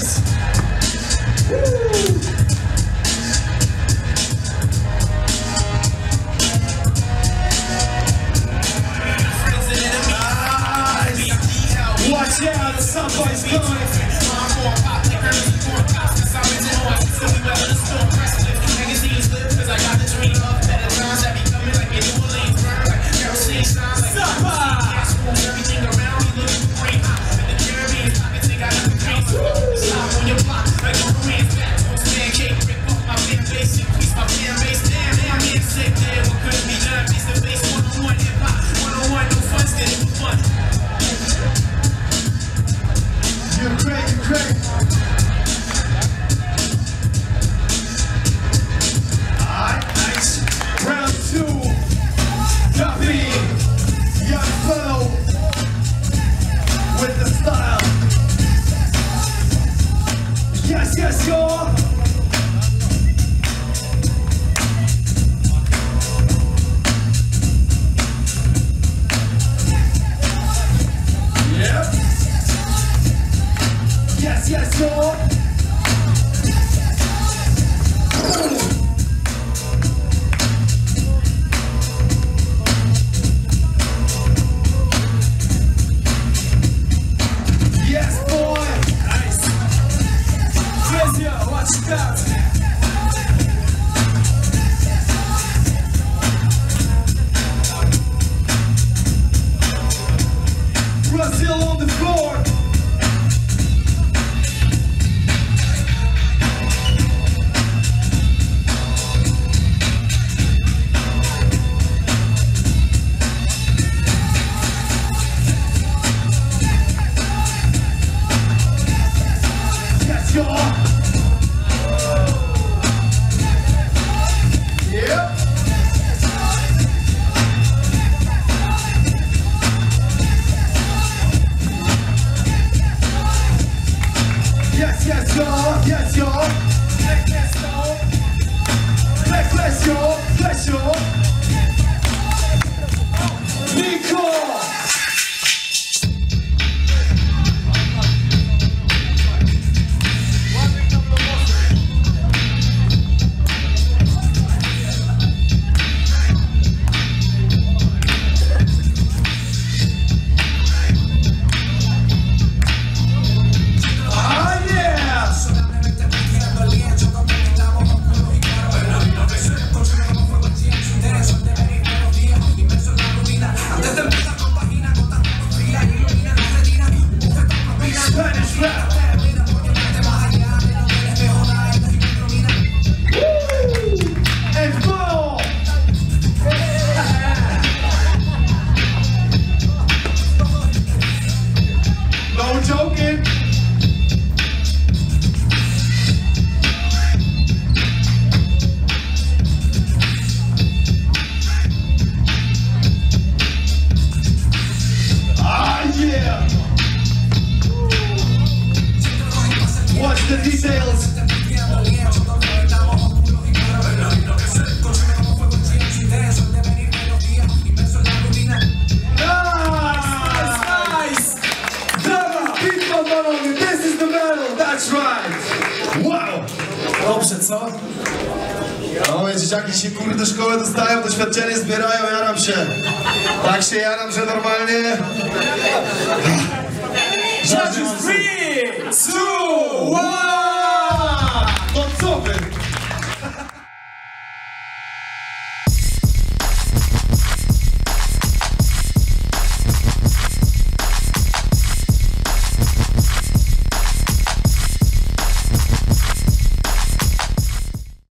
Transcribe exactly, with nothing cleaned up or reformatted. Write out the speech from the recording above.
Yes! Watch out, somebody's coming. You're great, you're great. Alright, nice. Round two. Copy. Young fellow with the style. Yes, yes, y'all. Yep. Yes, yes, y'all. Yes, boy. Nice. Yes, yeah, watch that. Brazil on the floor. Yes, y'all. Yep. Yes, yes, y'all. Yes, y'all. Flex, flex, y'all. Flex, flex, y'all. Flex, y'all. Nico. No joking. Ah, yeah. What's the details? This is the medal, that's right! Wow! Dobrze, co? No moje dzieciaki się kurde do szkoły dostają, doświadczenie zbierają, jaram się. Tak się jaram, że normalnie... Judges, three, two, one!